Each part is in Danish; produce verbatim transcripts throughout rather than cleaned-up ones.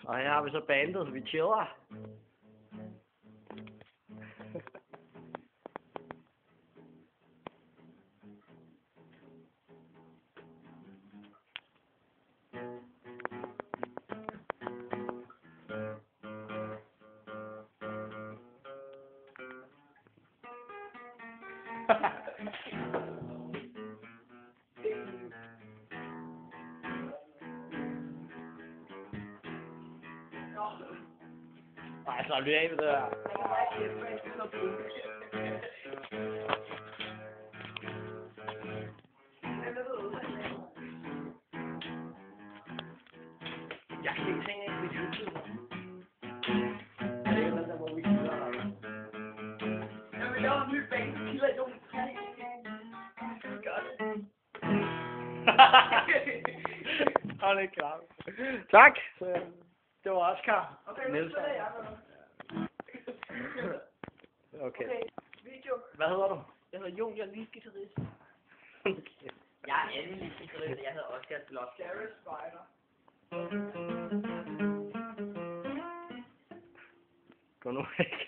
Og her har vi så bandet, vi chiller. Nej, så lige af med det der. Jeg kan ikke tænke på YouTube. Er det den der, hvor vi kigger? Jeg vil lave en ny bane, killer i nogen. Gør det. Hold ikke klar. Tak. Det var Oscar. Okay, nu spiller jeg noget. Okay. Okay, video. Hvad hedder du? Jeg hedder Jon, jeg er lead-guitarist. Okay. Jeg er anden lead-guitarist, jeg hedder Oscar Blot. Gary Spider. Gå nu væk.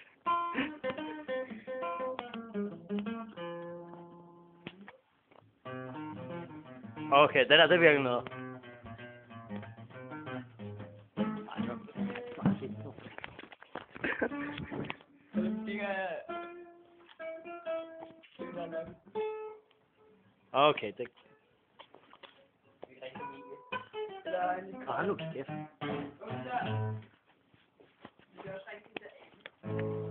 Okay, det der, det virker noget. Okay, det... Ah, nu kæft.